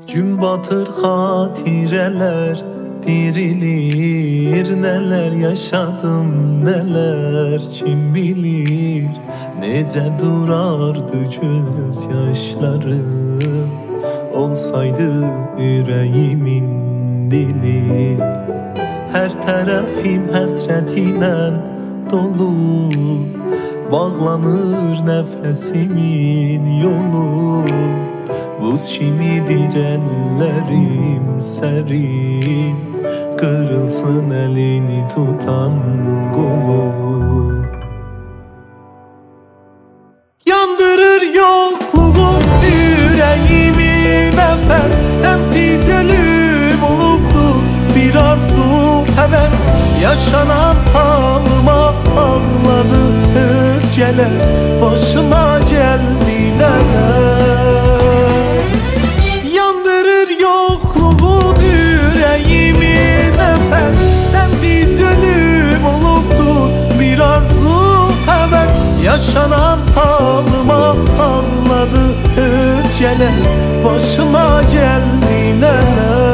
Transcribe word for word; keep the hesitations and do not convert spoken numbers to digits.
Gün batır hatireler dirilir. Neler yaşadım neler kim bilir. Nece durardı gözyaşlarım olsaydı yüreğimin dili. Her tarafım hasretiyle dolu, bağlanır nefesimin yolu. Buz kimidir ellerim serin, kırılsın elini tutan kolu. Yandırır yokluğum yüreğimi nefes, sensiz ölüm olubdu bir arzu heves. Yaşanan halıma ağladı özgeler, başıma geldi neler. Yandırır yokluğun yüreğimi nefes, sensiz ölüm olubdu bir arzu heves. Yaşanan halıma ağladı özgeler, başıma geldi neler.